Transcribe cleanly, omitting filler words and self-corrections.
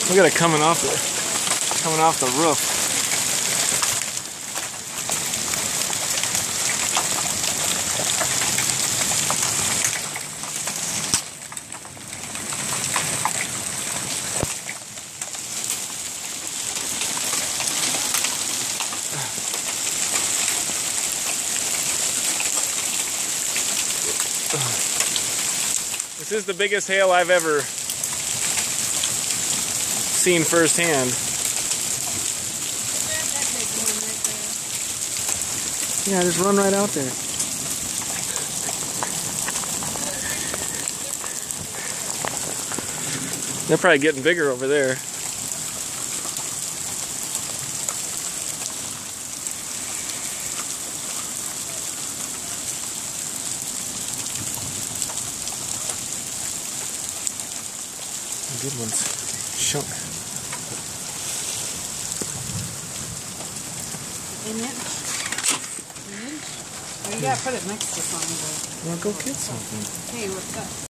Look at it coming off the roof. This is the biggest hail I've ever seen firsthand. Yeah, just run right out there. They're probably getting bigger over there. Good ones. Show. An inch. An inch? Oh, you gotta put it next to something. Well, go get something. Hey, what's up?